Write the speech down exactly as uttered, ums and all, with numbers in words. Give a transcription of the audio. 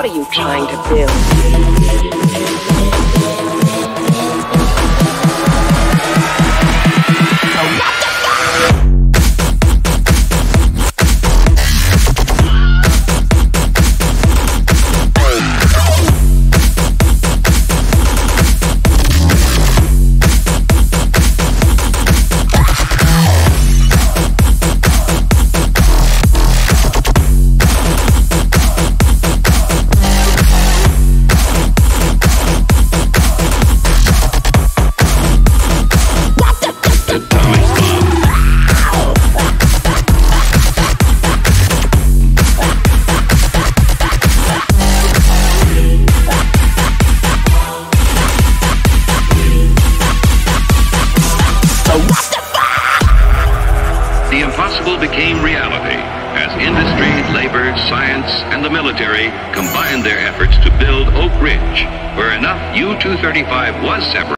are you trying to build? The impossible became reality as industry, labor, science, and the military combined their efforts to build Oak Ridge, where enough U two thirty-five was separated.